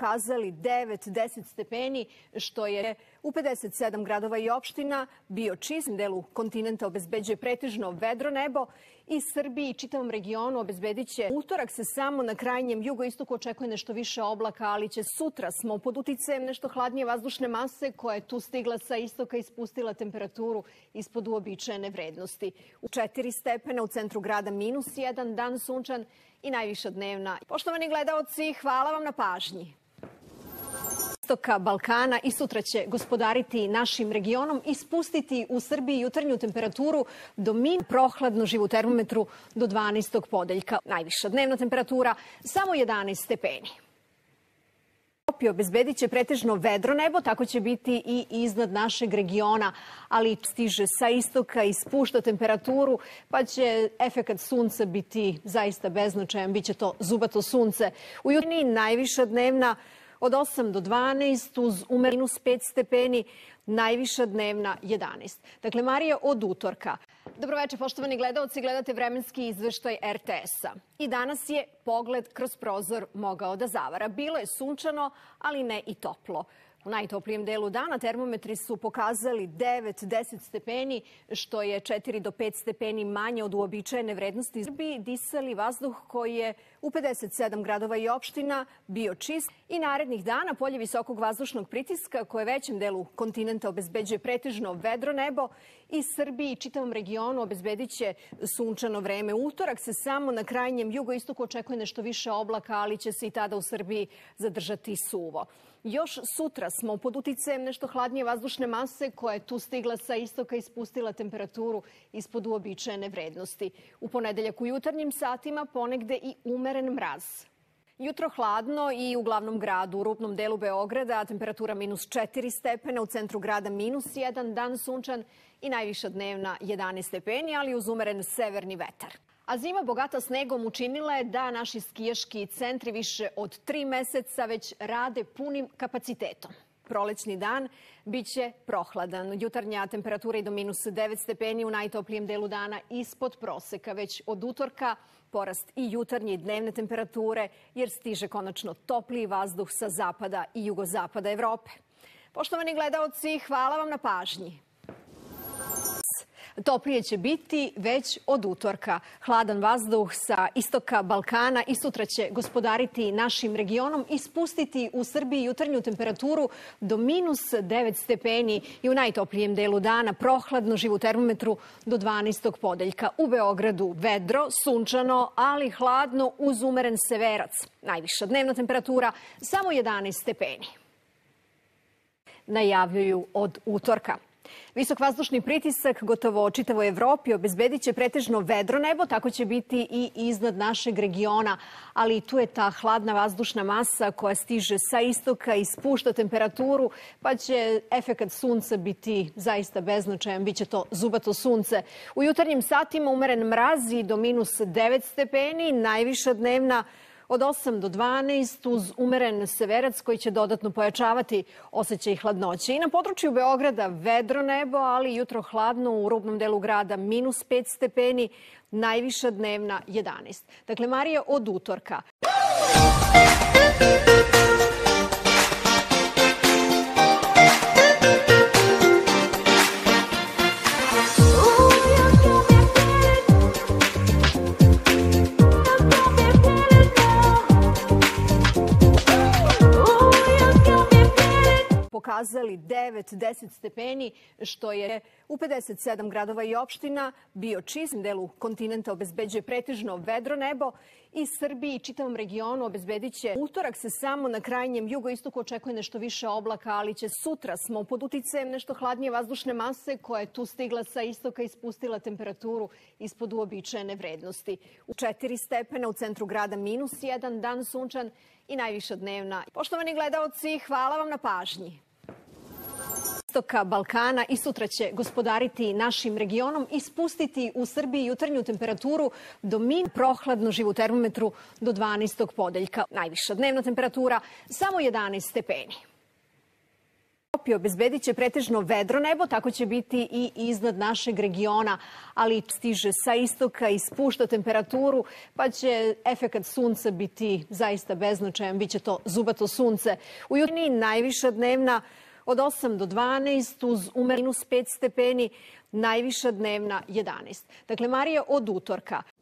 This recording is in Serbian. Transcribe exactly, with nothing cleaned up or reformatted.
pokazali devet do deset stepeni, što je u pedeset sedam gradova i opština bio čist. Delu kontinenta obezbeđuje pretežno vedro nebo i Srbiji i čitavom regionu obezbedit će utorak. Se samo na krajnjem jugoistoku očekuje nešto više oblaka, ali će sutra smo pod uticajem nešto hladnije vazdušne mase koja je tu stigla sa istoka i spustila temperaturu ispod uobičajene vrednosti. U četiri stepena, u centru grada minus jedan, dan sunčan i najviša dnevna. Poštovani gledaoci, hvala vam na pažnji. Istoka Balkana i sutra će gospodariti našim regionom i spustiti u Srbiji jutarnju temperaturu do min prohladno živu termometru do dvanaestog podeljka. Najviša dnevna temperatura samo jedanaest stepeni. Obezbedit će pretežno vedro nebo, tako će biti i iznad našeg regiona, ali stiže sa istoka i spušta temperaturu, pa će efekat sunca biti zaista beznačajan, bit će to zubato sunce. U jutarnji najviša dnevna od osam do dvanaest, uz umer minus pet stepeni, najviša dnevna jedanaest. Dakle, Marija, od utorka. Dobroveče, poštovani gledaoci, gledate vremenski izveštaj er te es-a. I danas je pogled kroz prozor mogao da zavara. Bilo je sunčano, ali ne i toplo. U najtoplijem delu dana termometri su pokazali devet do deset stepeni, što je četiri do pet stepeni manje od uobičajene vrednosti. Srbiji disali vazduh koji je u pedeset sedam gradova i opština bio čist. I narednih dana polje visokog vazdušnog pritiska koje većem delu kontinenta obezbeđuje pretežno vedro nebo i Srbiji i čitavom regionu obezbedit će sunčano vreme. Utorak se samo na krajnjem jugoistoku očekuje nešto više oblaka, ali će se i tada u Srbiji zadržati suvo. Još sutra smo pod uticajem nešto hladnije vazdušne mase koja je tu stigla sa istoka i spustila temperaturu ispod uobičajene vrednosti. U ponedeljak u jutarnjim satima ponegde i umeren mraz. Jutro hladno i u glavnom gradu, u rubnom delu Beograda, temperatura minus četiri stepena, u centru grada minus jedan, dan sunčan i najviša dnevna jedanaest stepeni, ali uz umeren severni vetar. A zima bogata snegom učinila je da naši skijaški centri više od tri meseca već rade punim kapacitetom. Prolećni dan biće prohladan. Jutarnja temperatura i do minus devet stepeni, u najtoplijem delu dana ispod proseka. Već od utorka porast i jutarnje i dnevne temperature, jer stiže konačno topliji vazduh sa zapada i jugozapada Evrope. Poštovani gledaoci, hvala vam na pažnji. Toplije će biti već od utorka. Hladan vazduh sa istoka Balkana i sutra će gospodariti našim regionom i spustiti u Srbiji jutarnju temperaturu do minus devet stepeni i u najtoplijem delu dana prohladno živu termometru do dvanaestog podeljka. U Beogradu vedro, sunčano, ali hladno uz umeren severac. Najviša dnevna temperatura samo jedanaest stepeni. Najavljuju od utorka. Visok vazdušni pritisak gotovo čitavoj Evropi obezbedit će pretežno vedro nebo, tako će biti i iznad našeg regiona, ali tu je ta hladna vazdušna masa koja stiže sa istoka i spušta temperaturu, pa će efekat sunca biti zaista beznačajan, bit će to zubato sunce. U jutarnjim satima umeren mraz i do minus devet stepeni, najviša dnevna od osam do dvanaest, uz umeren severac koji će dodatno pojačavati osjećaj hladnoće. I na području Beograda vedro nebo, ali jutro hladno, u rubnom delu grada minus pet stepeni, najviša dnevna jedanaest. Dakle, Marija, od utorka. Pokazali devet do deset stepeni, što je u pedeset sedam gradova i opština bio čist. Delu kontinenta obezbeđuje pretežno vedro nebo i Srbiji i čitavom regionu obezbedit će utorak. Se samo na krajnjem jugoistoku očekuje nešto više oblaka, ali će sutra smo pod uticajem nešto hladnije vazdušne mase koja je tu stigla sa istoka i spustila temperaturu ispod uobičajene vrednosti. U četiri stepena, u centru grada minus jedan, dan sunčan i najviša dnevna. Poštovani gledaoci, hvala vam na pažnji. Istoka Balkana i sutra će gospodariti našim regionom i spustiti u Srbiji jutarnju temperaturu do min prohladno živu termometru do dvanaestog podeljka. Najviša dnevna temperatura samo jedanaest stepeni. Evropi obezbedit će pretežno vedro nebo, tako će biti i iznad našeg regiona, ali stiže sa istoka i spušta temperaturu, pa će efekat sunca biti zaista beznačajan, biće to zubato sunce. U jutrini najviša dnevna od osam do dvanaest, uz umer minus pet stepeni, najviša dnevna jedanaest. Dakle, Marija, od utorka